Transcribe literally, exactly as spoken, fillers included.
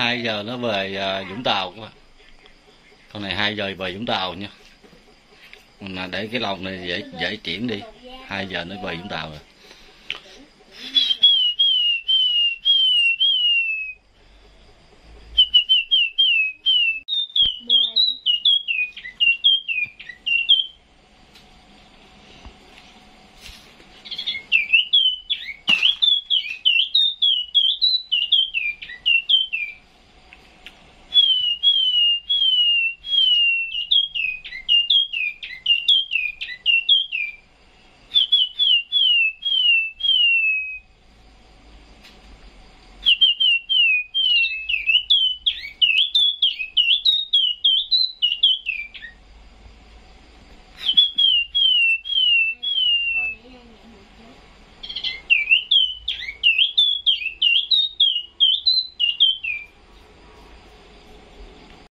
hai giờ nó về à, Vũng Tàu các bạn. Con này hai giờ về Vũng Tàu nha. Mình để cái lồng này dễ dễ chuyển đi. hai giờ nó về Vũng Tàu rồi.